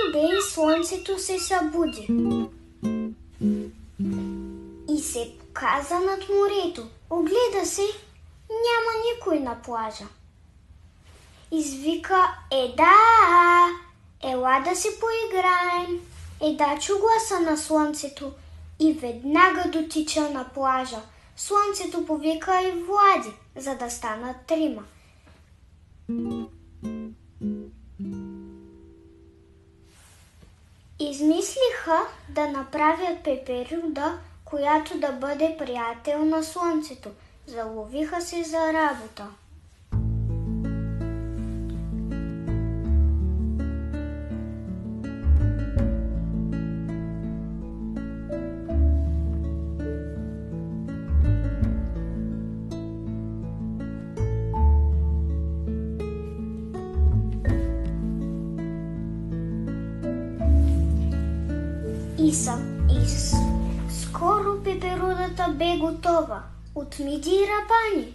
ден слънцето се събуди и се показа над морето. Огледа се, няма никой на плажа. Извика: еда, ела да се поиграем. Еда чу гласа на слънцето и веднага дотича на плажа. Слънцето повика и Влади, за да станат трима. Измислиха да направят пеперуда, която да бъде приятел на слънцето. Заловиха се за работа. И скоро пеперудата бе готова от миди и рапани.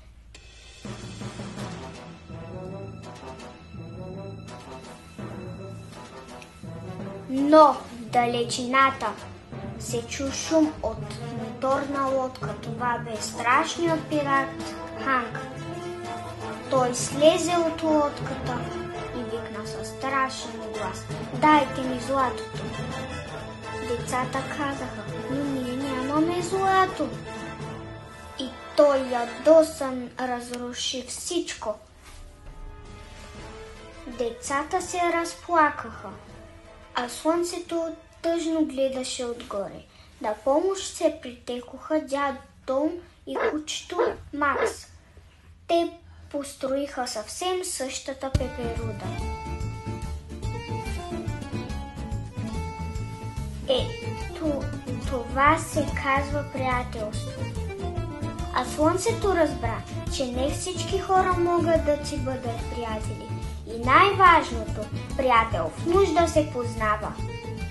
Но в далечината се чу шум от моторна лодка. Това бе страшният пират Ханк. Той слезе от лодката и викна със страшен глас: дайте ми златото. Децата казаха: но ние нямаме злато. И той ядосан разруши всичко. Децата се разплакаха, а слънцето тъжно гледаше отгоре. На помощ се притекоха дядо Том и кучето Макс. Те построиха съвсем същата пеперуда. Това се казва приятелство. А слънцето разбра, че не всички хора могат да ти бъдат приятели. И най-важното, приятел в нужда се познава.